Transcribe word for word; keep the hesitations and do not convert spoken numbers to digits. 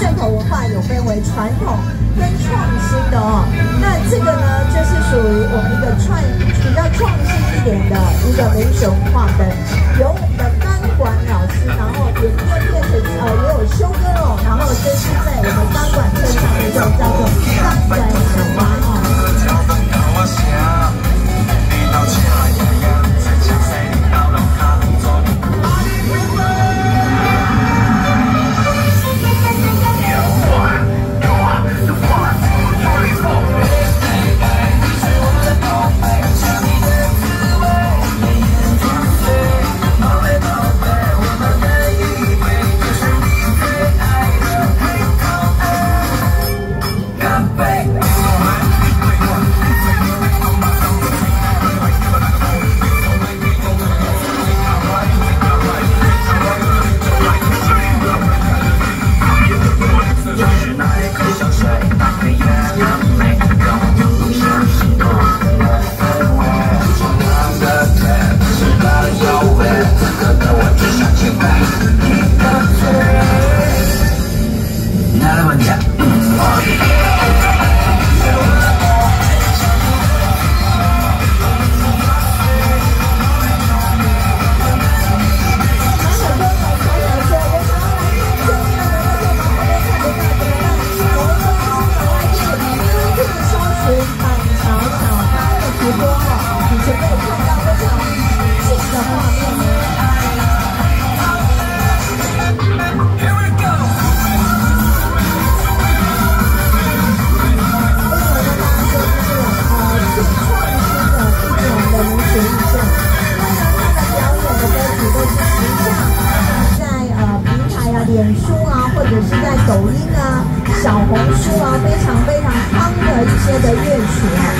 汕头文化有分为传统跟创新的哦。那这个呢，就是属于我们一个创比较创新一点的一个民俗文化灯，由我们的钢管老师，然后演变变成呃也有修哥哦，然后这是在我们钢管车上的一种叫做钢管小蛙哦。 脸书啊，或者是在抖音啊、小红书啊，非常非常夯的一些的乐曲啊。